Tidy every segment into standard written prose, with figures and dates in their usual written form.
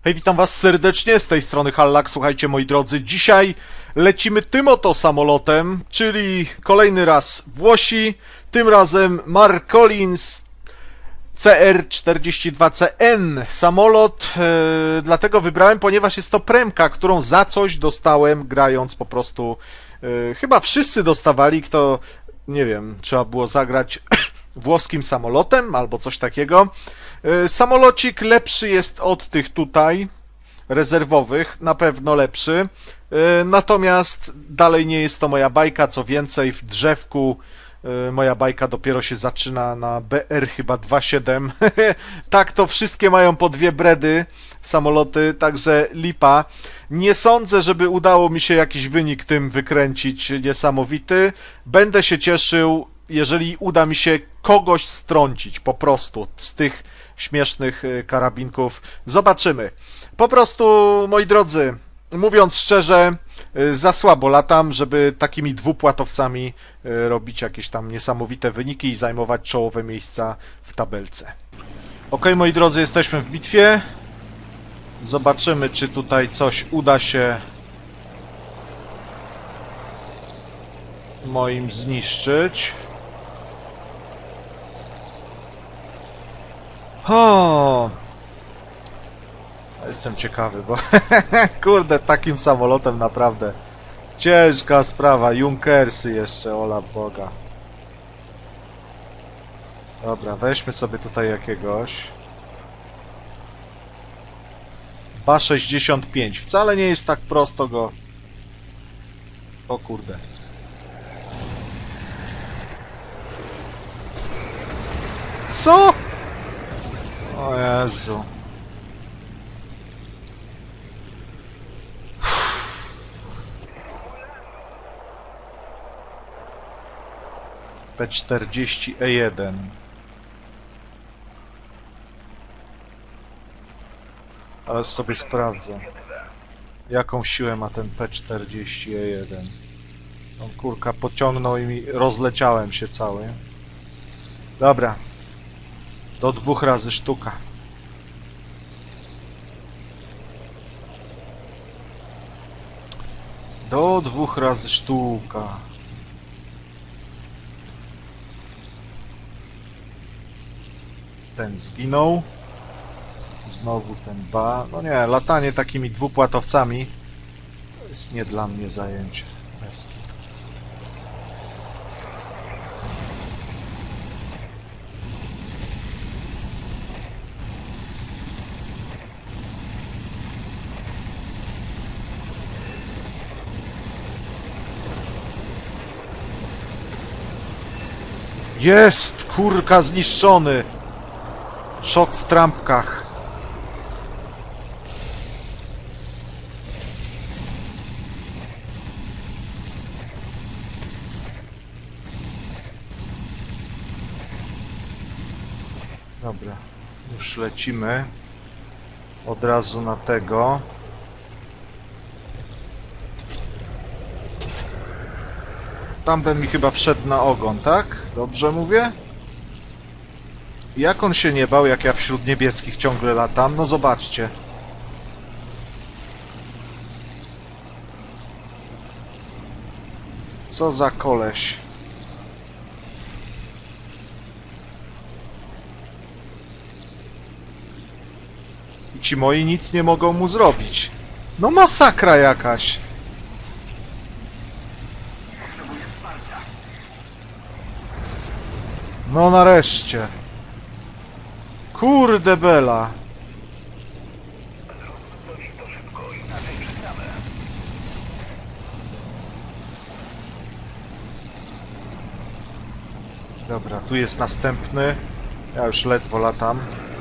Hej, witam was serdecznie, z tej strony Hallak. Słuchajcie, moi drodzy, dzisiaj lecimy tym oto samolotem, czyli kolejny raz Włosi, tym razem Mark Collins CR-42CN samolot, dlatego wybrałem, ponieważ jest to premka, którą za coś dostałem grając po prostu, chyba wszyscy dostawali, kto, nie wiem, trzeba było zagrać włoskim samolotem albo coś takiego. Samolocik lepszy jest od tych tutaj rezerwowych, na pewno lepszy. Natomiast dalej nie jest to moja bajka, co więcej w drzewku moja bajka dopiero się zaczyna na BR chyba 2.7. Tak, to wszystkie mają po dwie bredy samoloty, także lipa. Nie sądzę, żeby udało mi się jakiś wynik tym wykręcić niesamowity. Będę się cieszył, jeżeli uda mi się kogoś strącić po prostu z tych śmiesznych karabinków. Zobaczymy. Po prostu, moi drodzy, mówiąc szczerze, za słabo latam, żeby takimi dwupłatowcami robić jakieś tam niesamowite wyniki i zajmować czołowe miejsca w tabelce. Ok, moi drodzy, jesteśmy w bitwie. Zobaczymy, czy tutaj coś uda się moim zniszczyć. O! Jestem ciekawy, bo kurde, takim samolotem naprawdę ciężka sprawa. Junkersy jeszcze, ola Boga. Dobra, weźmy sobie tutaj jakiegoś BA-65. Wcale nie jest tak prosto go... O kurde. Co? O Jezu. P-40E1. Ale sobie sprawdzę, jaką siłę ma ten P-40E1. On kurka pociągnął i mi rozleciałem się cały. Dobra. Do 2 razy sztuka. Do 2 razy sztuka. Ten zginął. Znowu ten BA. No nie, latanie takimi dwupłatowcami to jest nie dla mnie zajęcie. Bez kitu. Jest! Kurka zniszczony! Szok w trampkach. Dobra, już lecimy od razu na tego. Tamten mi chyba wszedł na ogon, tak? Dobrze mówię? Jak on się nie bał, jak ja wśród niebieskich ciągle latam? No zobaczcie. Co za koleś. I ci moi nic nie mogą mu zrobić. No masakra jakaś. No nareszcie. Kurde bela. Dobra, tu jest następny. Ja już ledwo latam.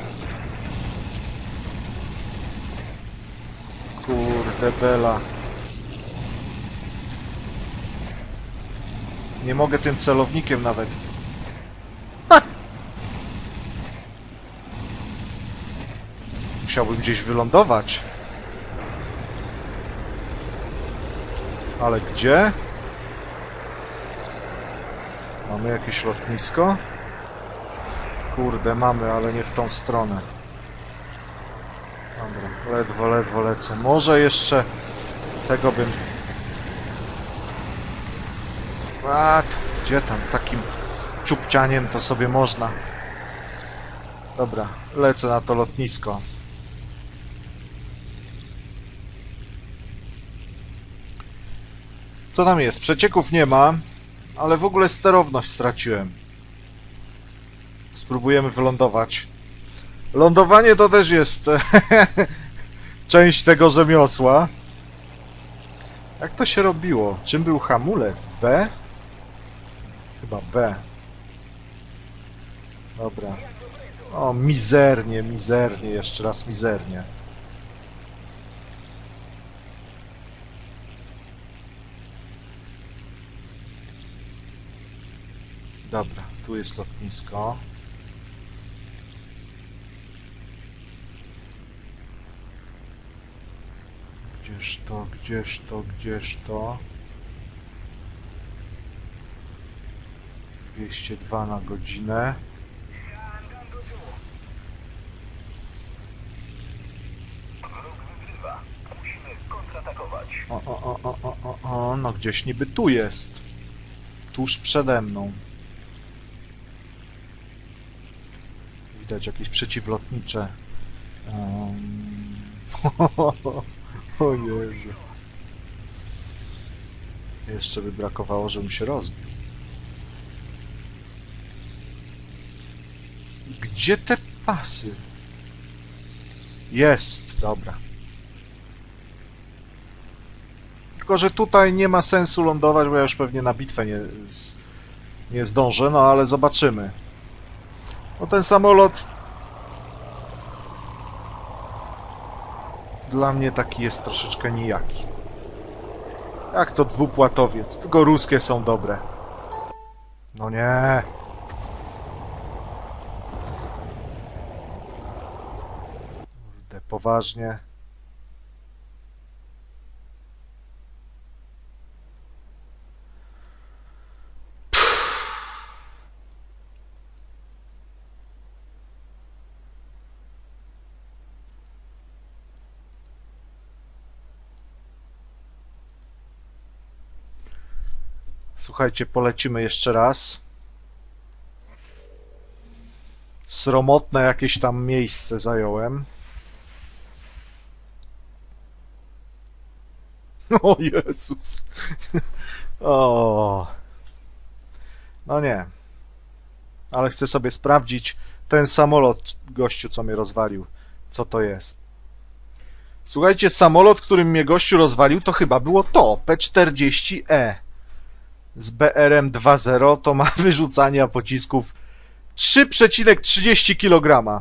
Kurde bela. Nie mogę tym celownikiem nawet. Ha! Musiałbym gdzieś wylądować. Ale gdzie? Mamy jakieś lotnisko? Kurde, mamy, ale nie w tą stronę. Dobra, ledwo lecę. Może jeszcze tego bym... A, gdzie tam? Takim ciupcianiem to sobie można. Dobra, lecę na to lotnisko. Co tam jest? Przecieków nie ma, ale w ogóle sterowność straciłem. Spróbujemy wylądować. Lądowanie to też jest część tego rzemiosła. Jak to się robiło? Czym był hamulec? B? Chyba B. Dobra. O, mizernie, jeszcze raz mizernie. Dobra, tu jest lotnisko. Gdzież to? 202 na godzinę. No gdzieś niby tu jest. Tuż przede mną. Widać jakieś przeciwlotnicze. O Jezu. Jeszcze by brakowało, żebym się rozbił. Gdzie te pasy? Jest, dobra. Tylko, że tutaj nie ma sensu lądować, bo ja już pewnie na bitwę nie zdążę, no ale zobaczymy. No ten samolot dla mnie taki jest troszeczkę nijaki. Jak to dwupłatowiec, tylko ruskie są dobre. No nie. Kurde, poważnie. Słuchajcie, polecimy jeszcze raz. Sromotne jakieś tam miejsce zająłem. O Jezus. O. No nie. Ale chcę sobie sprawdzić ten samolot, gościu, co mnie rozwalił. Co to jest? Słuchajcie, samolot, którym mnie gościu rozwalił, to chyba było to. P-40E. Z BRM 2.0 to ma wyrzucania pocisków 3,30 kg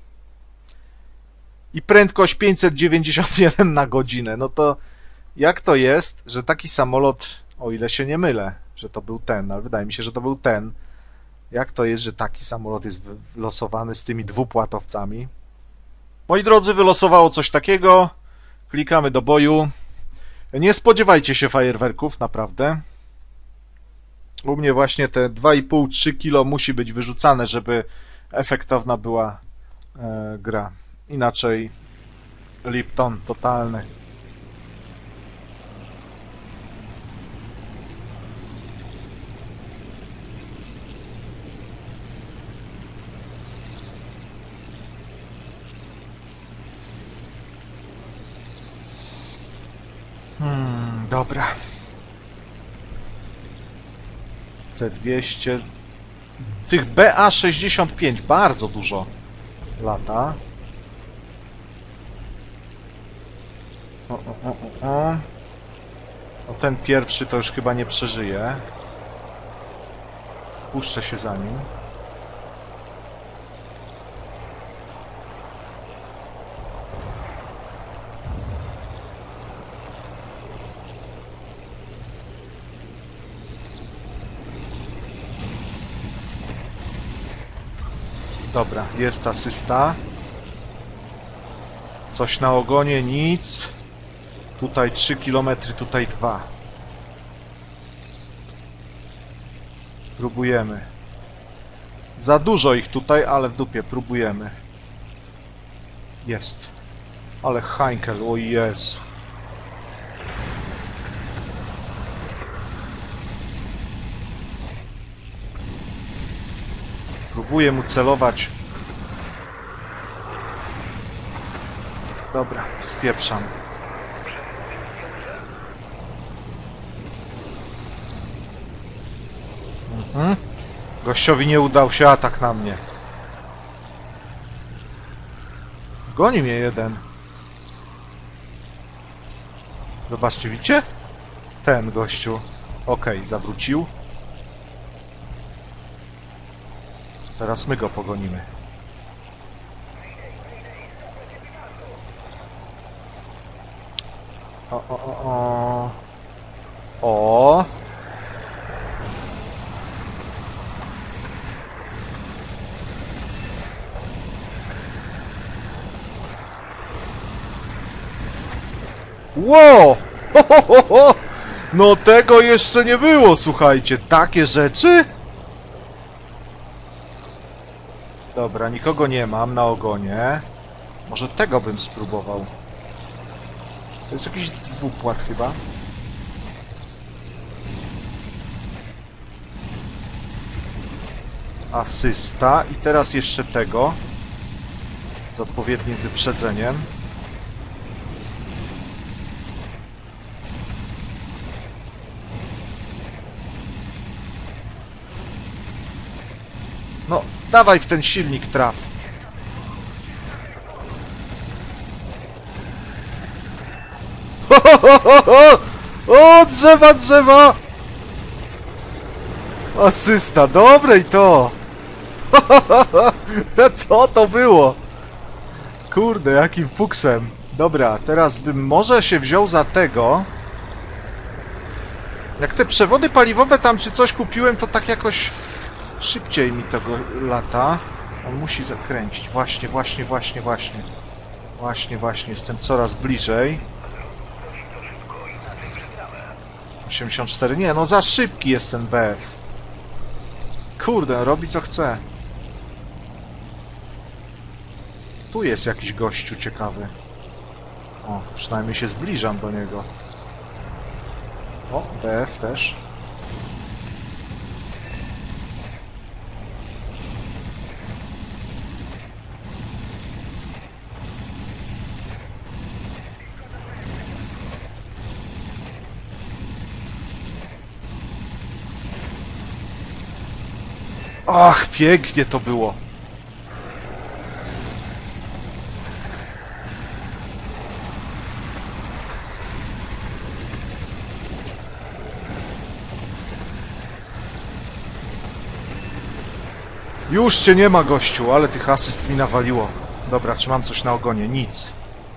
i prędkość 591 na godzinę. No to jak to jest, że taki samolot, o ile się nie mylę, że to był ten, ale wydaje mi się, że to był ten. Jak to jest, że taki samolot jest wylosowany z tymi dwupłatowcami? Moi drodzy, wylosowało coś takiego. Klikamy do boju. Nie spodziewajcie się fajerwerków, naprawdę. U mnie właśnie te 2,5-3 kg musi być wyrzucane, żeby efektowna była gra. Inaczej Lipton totalny. Dobra. C200. Tych BA-65 bardzo dużo lata. O, ten pierwszy to już chyba nie przeżyje. Puszczę się za nim. Dobra, jest asysta. Coś na ogonie, nic. Tutaj 3 km, tutaj 2. Próbujemy. Za dużo ich tutaj, ale w dupie, próbujemy. Jest. Ale Heinkel, o Jezu. Próbuję mu celować. Dobra, spieprzam. Gościowi nie udał się atak na mnie. Goni mnie jeden. Zobaczcie, widzicie? Ten gościu. Okej, zawrócił. Teraz my go pogonimy. O. Ło! Ho, ho, ho, ho! No tego jeszcze nie było, słuchajcie. Takie rzeczy? Dobra, nikogo nie mam na ogonie. Może tego bym spróbował. To jest jakiś dwupłat chyba. Asysta. I teraz jeszcze tego. Z odpowiednim wyprzedzeniem. No, dawaj w ten silnik traf. O, drzewa, drzewa! Asysta, dobre i to! Co to było? Kurde, jakim fuksem. Dobra, teraz bym może się wziął za tego. Jak te przewody paliwowe tam czy coś kupiłem, to tak jakoś szybciej mi tego lata. On musi zakręcić. Właśnie. Właśnie, jestem coraz bliżej. 84. Nie, no za szybki jest ten BF. Kurde, robi co chce. Tu jest jakiś gościu ciekawy. O, przynajmniej się zbliżam do niego. O, BF też. Ach, pięknie to było. Już cię nie ma, gościu, ale tych asyst mi nawaliło. Dobra, czy mam coś na ogonie? Nic.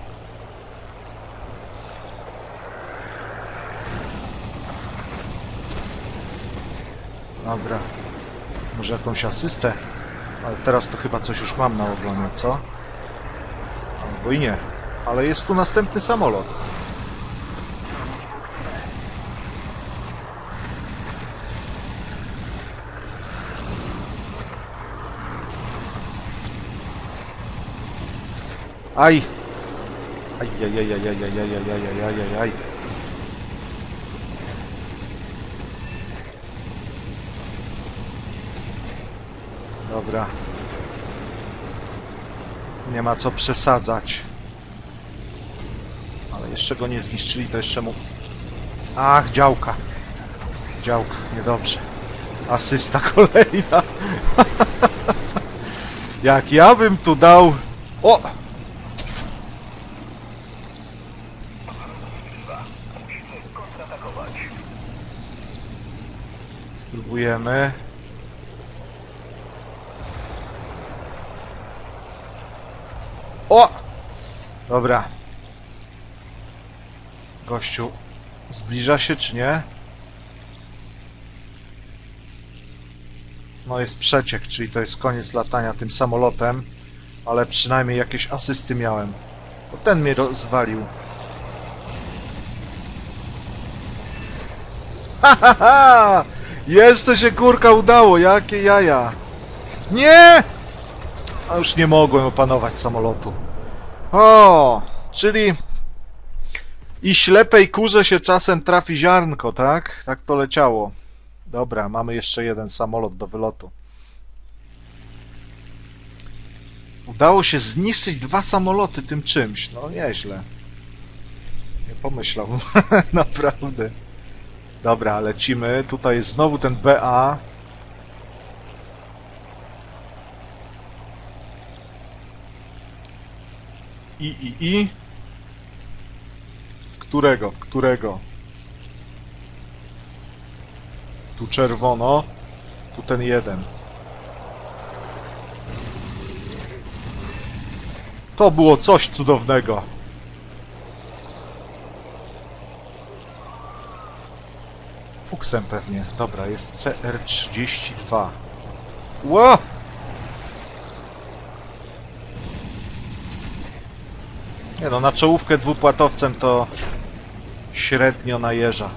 Dobra. Może jakąś asystę? Ale teraz to chyba coś już mam na ogonie, co? Albo i nie. Ale jest tu następny samolot. Aj! Aj. Dobra. Nie ma co przesadzać. Ale jeszcze go nie zniszczyli, to jeszcze mu... Ach, działka. Działka, niedobrze. Asysta kolejna. Jak ja bym tu dał... O! Spróbujemy. O! Dobra. Gościu zbliża się, czy nie? No jest przeciek, czyli to jest koniec latania tym samolotem. Ale przynajmniej jakieś asysty miałem. Bo ten mnie rozwalił. Ha! Jeszcze się kurka udało, jakie jaja. Nie! A już nie mogłem opanować samolotu. O! Czyli i ślepej kurze się czasem trafi ziarnko, tak? Tak to leciało. Dobra, mamy jeszcze jeden samolot do wylotu. Udało się zniszczyć 2 samoloty tym czymś. No nieźle. Nie pomyślał. Naprawdę. Dobra, lecimy. Tutaj jest znowu ten BA. I. W którego? W którego? Tu czerwono. Tu ten jeden. To było coś cudownego. Fuksem pewnie. Dobra, jest CR-32. Ło! Nie no, na czołówkę dwupłatowcem to średnio najeża.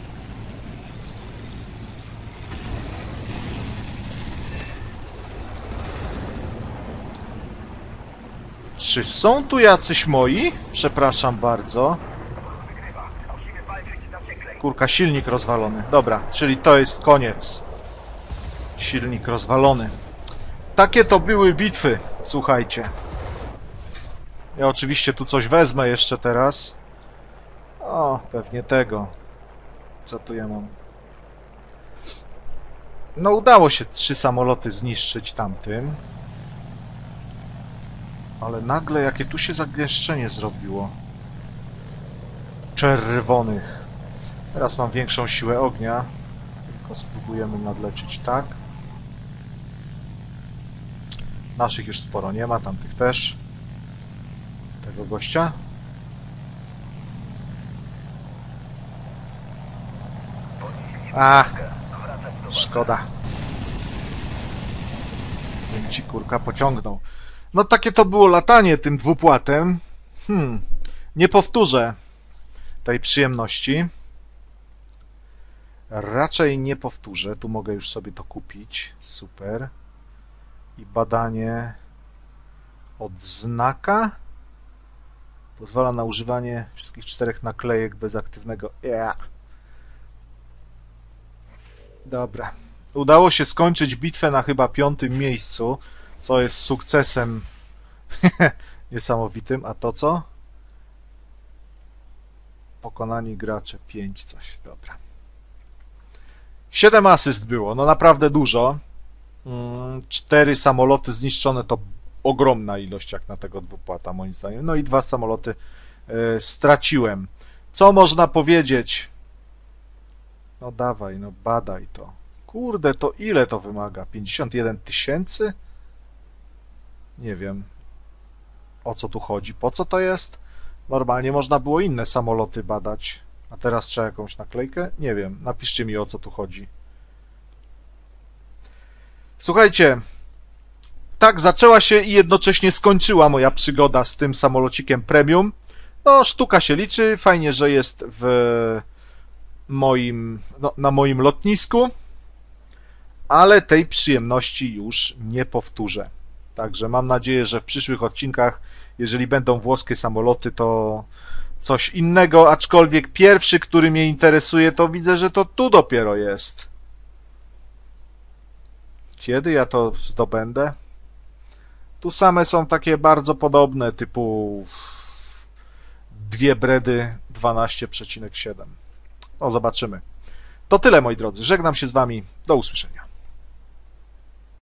Czy są tu jacyś moi? Przepraszam bardzo. Kurka, silnik rozwalony. Dobra, czyli to jest koniec. Silnik rozwalony. Takie to były bitwy, słuchajcie. Ja oczywiście tu coś wezmę jeszcze teraz. O, pewnie tego. Co tu ja mam? No udało się 3 samoloty zniszczyć tamtym. Ale nagle jakie tu się zagęszczenie zrobiło. Czerwonych. Teraz mam większą siłę ognia. Tylko spróbujemy nadlecieć tak. Naszych już sporo nie ma, tamtych też. Tego gościa. A, szkoda. Bym ci kurka pociągnął. No takie to było latanie tym dwupłatem. Nie powtórzę tej przyjemności. Raczej nie powtórzę. Tu mogę już sobie to kupić. Super. I badanie odznaka pozwala na używanie wszystkich 4 naklejek bez aktywnego. Dobra. Udało się skończyć bitwę na chyba 5. miejscu, co jest sukcesem niesamowitym. A to co? Pokonani gracze 5 coś. Dobra. 7 asyst było. No naprawdę dużo. 4 samoloty zniszczone to ogromna ilość jak na tego dwupłata moim zdaniem. No i 2 samoloty straciłem. Co można powiedzieć? No dawaj, no badaj to. Kurde, to ile to wymaga? 51 000? Nie wiem, o co tu chodzi. Po co to jest? Normalnie można było inne samoloty badać. A teraz trzeba jakąś naklejkę? Nie wiem. Napiszcie mi, o co tu chodzi. Słuchajcie, tak zaczęła się i jednocześnie skończyła moja przygoda z tym samolocikiem premium. No, sztuka się liczy. Fajnie, że jest w moim, no, na moim lotnisku. Ale tej przyjemności już nie powtórzę. Także mam nadzieję, że w przyszłych odcinkach, jeżeli będą włoskie samoloty, to coś innego, aczkolwiek pierwszy, który mnie interesuje, to widzę, że to tu dopiero jest. Kiedy ja to zdobędę? Tu same są takie bardzo podobne, typu 2 Bredy 12,7. No zobaczymy. To tyle, moi drodzy. Żegnam się z wami. Do usłyszenia.